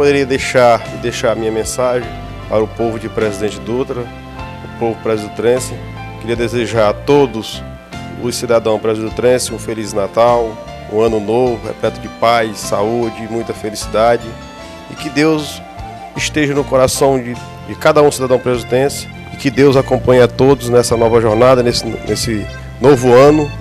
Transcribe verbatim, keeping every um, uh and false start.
poderia deixar e deixar a minha mensagem para o povo de Presidente Dutra, o povo presidutrense. Queria desejar a todos os cidadãos presidutrenses um Feliz Natal, um ano novo, repleto de paz, saúde, muita felicidade. E que Deus esteja no coração de, de cada um cidadão presidutrense e que Deus acompanhe a todos nessa nova jornada, nesse, nesse novo ano.